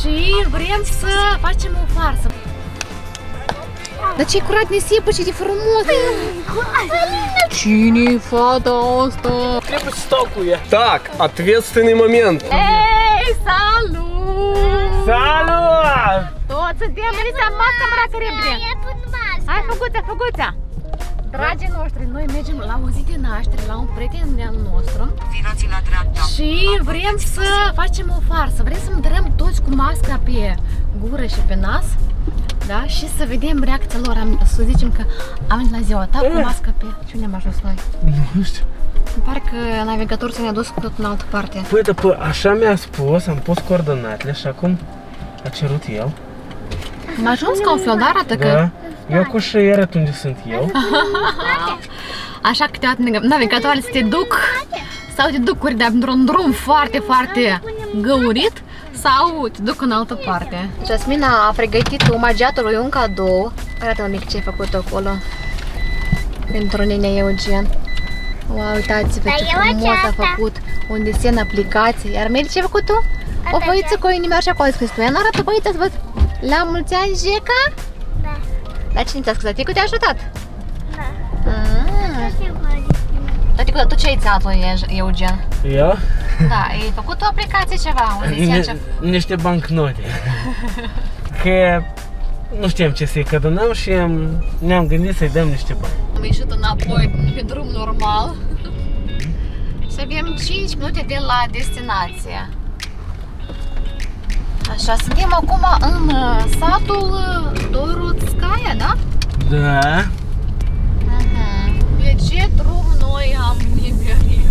Și vrem să facem o farsă. Dar ce curat nisipul, ce de frumos! Cine-i fata asta? Trebuie să stau cu ea. Так, ответственный момент. Ei, salut! Salut! Toți suntem, veniți în masă, măracă repede! Hai, făguța! Dragii noștri, noi mergem la o zi de naștere, la un prieten de-al nostru. Virați la dreapta. Și vrem să facem o farsă, vrem să mândrăm toți cu masca pe gură și pe nas. Da? Și să vedem reacția lor, să zicem că am venit la ziua ta cu masca pe... Ce unde am ajuns noi? Nu știu. Îmi pare că navigatorul s-a dus tot în altă parte. Păi, dar așa mi-a spus, am pus coordonatele și acum a cerut el. Am ajuns ca un fel, dar arată că... Da, eu cu și arăt unde sunt eu. Așa câteodată navigatoarele să te duc sau te duc într-un drum foarte, foarte găurit sau te duc în altă parte. Jasmina a pregătit omagiatului un cadou. Arată un mic ce ai făcut acolo pentru nenea Eugen. Wow, uitați-vă ce frumos a făcut un desen aplicație. Iar Meli, ce ai făcut tu? O foiță cu o inimioară și acolo scris tu. Ea n-arată foița să văd. La mulți ani, Jeca? Da. Dar cine ți-a scris? Ticu te-a ajutat? Da. Dar tu ce ai ținut, Eugen? Eu? Da, ai făcut o aplicație ceva, un desen Niște bancnote. Că nu știam ce să-i cadonăm și ne-am gândit să-i dăm niște bani. Am ieșit înapoi pe drum normal și avem 5 minute de la destinație. Așa, suntem acum în satul Dorotskaya, da? Da. Pe ce drum noi am nimerit?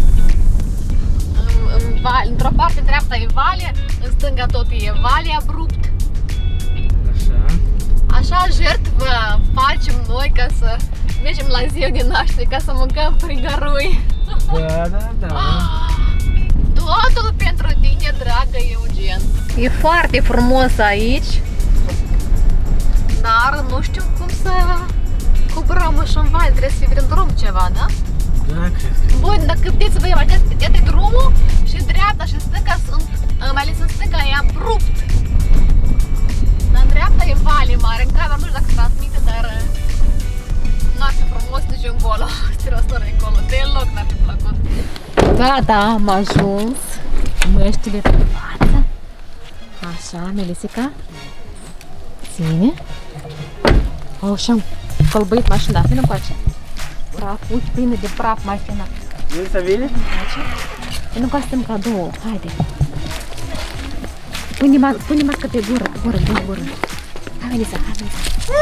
Într-o parte dreapta e vale, în stânga tot e vale abrupt. Așa. Așa jertfă facem noi ca să mergem la ziua de naștere, ca să mâncăm frigărui. Da. Totul pentru tine, dragă Eugen. E foarte frumos aici, dar nu știu cum să coborăm și în val, trebuie să fie prin drum ceva, da? Da, cred că. Bun, dacă puteți să vă imaginați, iată drumul și dreapta și stânga, mai ales în stânga e abrupt. Dar în dreapta e vale mare, în camera nu știu dacă se transmite, dar n-ar fi frumos nici încolo, stirostorul încolo, deloc n-ar fi plăcut. Gata, am ajuns, măștile pe față. Așa, Melisica, ține. Oh, și-am călbăit mașina, vină încoace. Praf, uite, plină de praf mașina. Vrei să vine? Vină încoace, stăm cadou, haide. Pune mască pe gură, gură. Hai, Melisa, hai, Melisa.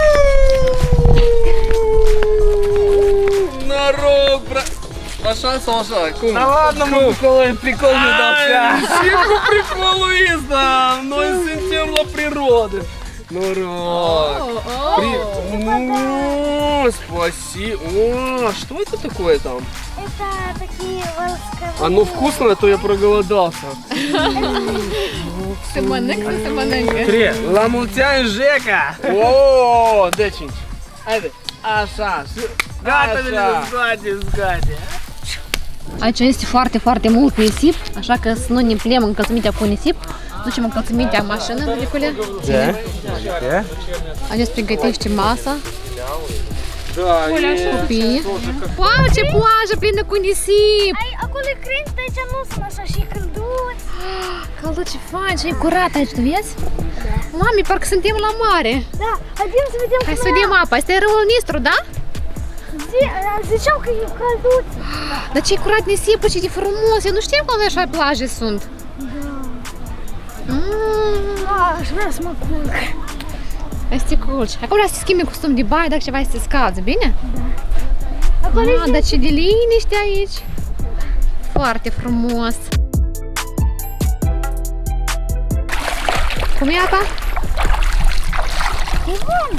Noroc, bra... Așa sau așa? Cum? Da ладно, mă, acolo e pricol de daptea. Ce cu pricolul ăsta? Noi suntem la природе. Норок. Спасибо. О, что это такое там? Это такие волосковые. Оно вкусное, а то я проголодался. Să mănâncă. Три, la mulți ani, Jeca! О, деченьки. Haide, așa, gata, zgate. Aici este foarte, foarte mult nisip, așa că să nu ne pliem încălțămintea cu nisip. Ducem încălțămintea în mașină, Nicolea. Da. Aici pregătește masa. Да, Copii. Wow, ce plajă plină cu nisip! Ai, acolo e crengi, de aici nu sunt așa și călduți. Căldă, ce fain, și e curat aici, tu vezi? Mami, parcă suntem la mare. Da, haideți să vedem. Hai să vedem apa, asta e râul Nistru, da? Ziceau că e călduți. Dar ce curat nisipul, ce de frumos, eu nu știam că la așa plaje sunt. Aș vrea să mă culc. Hai să te culci. Acum vreau să te schimbi costum de baie, dacă ceva să te scalzi, bine? Acolo e dar ce de liniște aici. Foarte frumos. Cum e apa? E bun.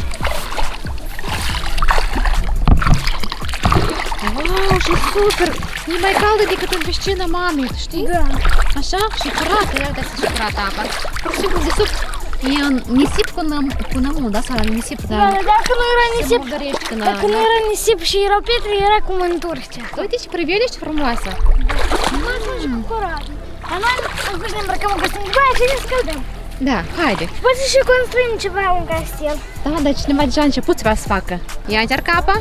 Wow, și super! E mai caldă decât în piscina mamei, tu știi? Da. Așa? Și curată, iar de-asta și curată apa. Pur și simplu de sub e nisip cu nămul, da? Sau nisip, Da, dacă nu era nisip, dacă nu era nisip și erau pietre, era cum în Turcia. Uite ce priveliște frumoasă! Nu ajunge cu curată. Dar noi în plus ne îmbrăcăm în costum de baie și ne scăldăm. Da, haide. Poate și construim ceva, un castel. Da, dar cineva deja a început să facă. Ia încercă apa?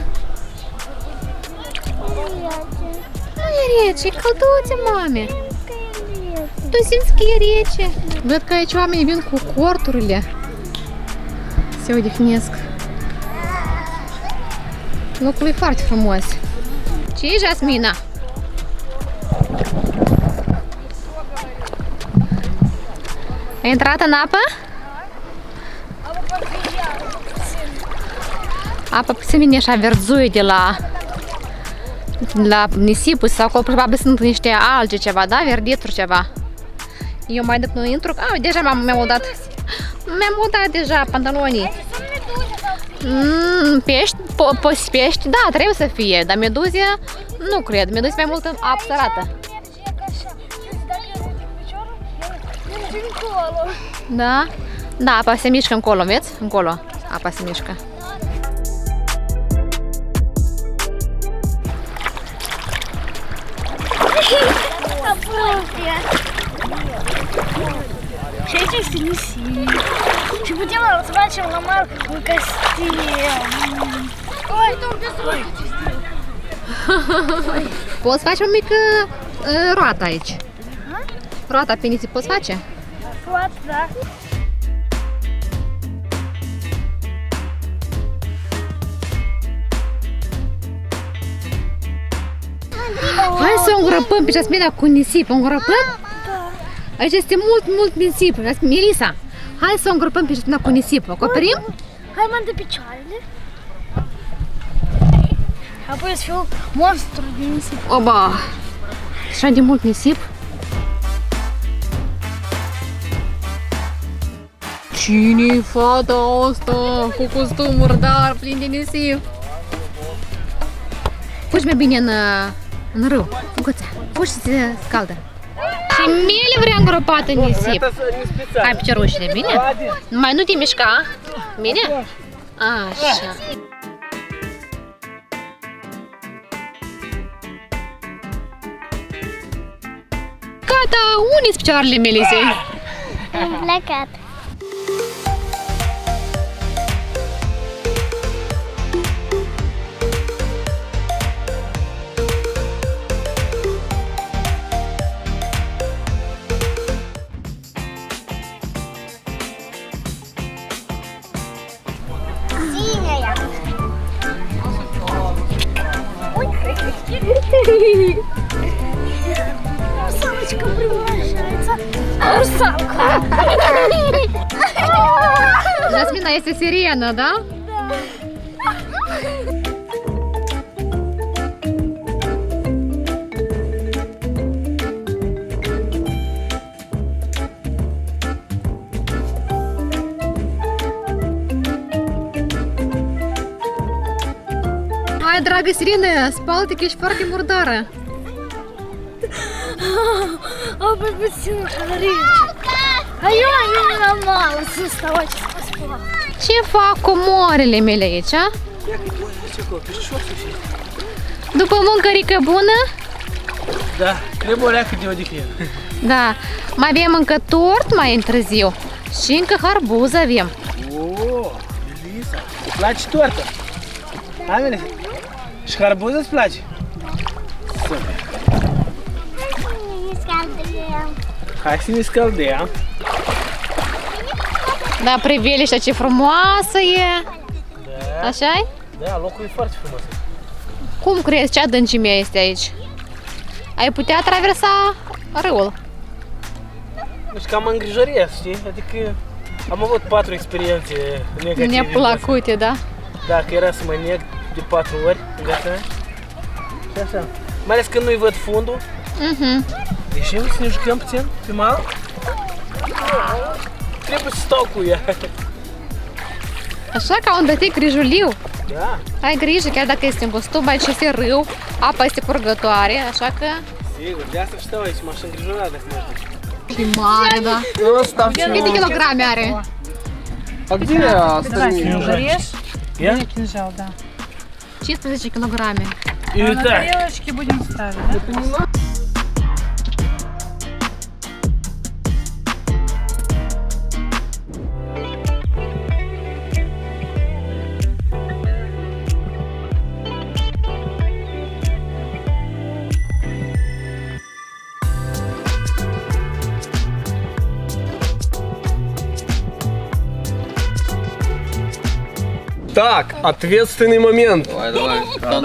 Nu e rece, e călduță, mame. Tu simți că e rece? Văd că aici oamenii vin cu corturile. Se odihnesc. Locul e foarte frumos. Ce e, Jasmina? Ai intrat în apă? Apa puțin vine așa verzuie de la nisipul sau acolo probabil sunt niște alge ceva, da? Verdituri ceva. Eu mai decât nu intru, deja mi-am udat deja pantalonii. Pești, pești, da, trebuie să fie, dar meduze nu cred, meduze mai mult în apă sărată. Da? Da, apa se mișcă încolo, vezi? Încolo, apa se mișcă. Și aici este nisip. Și putem să facem la mare un castel. Poți face o mică roată aici. Roata pe nisip poți face? Poate, da. Hai să o îngrăpăm pe Jasmina cu nisip, o îngrăpăm? Da. Aici este mult nisip. Melissa, hai să o îngrăpăm pe Jasmina cu nisip. Acoperim? Hai mă de picioarele. Apoi să fiu monstru de nisip. Oba! Așa de mult nisip. Cine-i fata asta cu costum murdar plin de nisip? Fugi mai bine în râu, Guța, fugi să se scaldă. Și Mele vrea îngropată în nisip. Hai piciorușile, bine? Mai nu te mișca, bine? Așa. Gata, unde-s picioarele Melisei? Am plecat. Русалочка приглашается. Русалка. Jasmina este sirenă, da? Hai, dragă sirene, spală-te că ești foarte murdară. Apoi puțin rece. A eu am normal să stau aici să mă spăl. Ce fac comoarele mele aici, a? După mâncărică bună? Da, trebuie o leacă de odihnă. Da, mai avem încă tort mai întârziu și încă harbuz avem. Oh, Melissa, îți place tortă? Hai, Melissa. Și harbuz îți place? Super. Hai să ne scăldem. Da, priveliștea ce frumoasă e. Da. Așa-i? Da, locul e foarte frumos. Cum crezi, ce adâncime este aici? Ai putea traversa râul? Nu știu, cam mă îngrijoresc, știi? Adică am avut 4 experiențe negative. Neplăcute, da? Da, că era să mă neg de 4 ori în viața mea. Și așa. Mai ales când nu-i văd fundul. Ieșim să ne jucăm puțin pe mal? Trebuie să stau cu ea. Așa ca un dătic grijuliu. Da. Ai grijă, chiar dacă este în costum, aici este râu, apa este curgătoare, așa că... Sigur, de asta stau aici, m-aș îngrijora dacă mă ajut. Și mare, da. Câte kilograme are? А где остальные? Зарежь. Я? Мне кинжал, да. 15 kilograme. И А на так. тарелочке будем ставить, да? Так, ответственный момент. Давай, давай.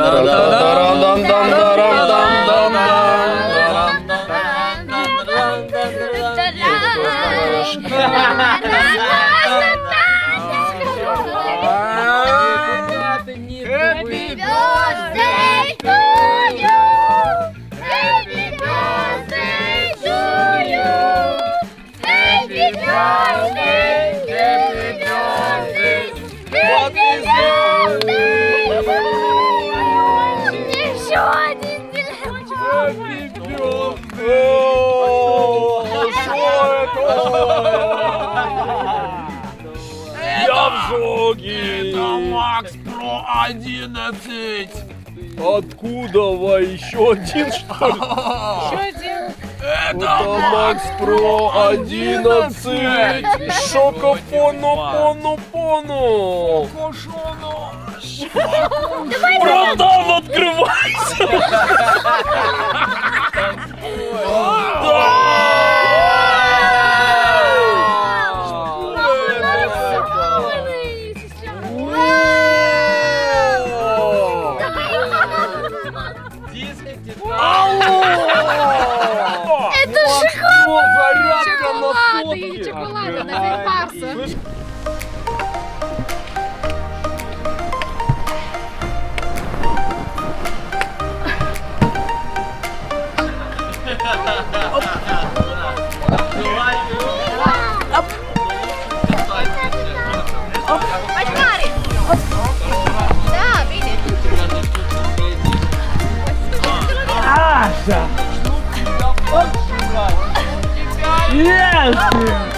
Happy birthday to you. Happy birthday to you. Happy birthday. Happy birthday. Happy birthday. Еще один день. Я в шоке. Это Макс Про 11. Откуда вы? Еще один, что ли? Еще один. Это Макс Про 11. Шокофоно-поно-поно. Братан, открывайся. Это шоколад! Зарядка на Шоколады, сотки. чоколады, на фарса. Очкари! Да, видишь? Yes!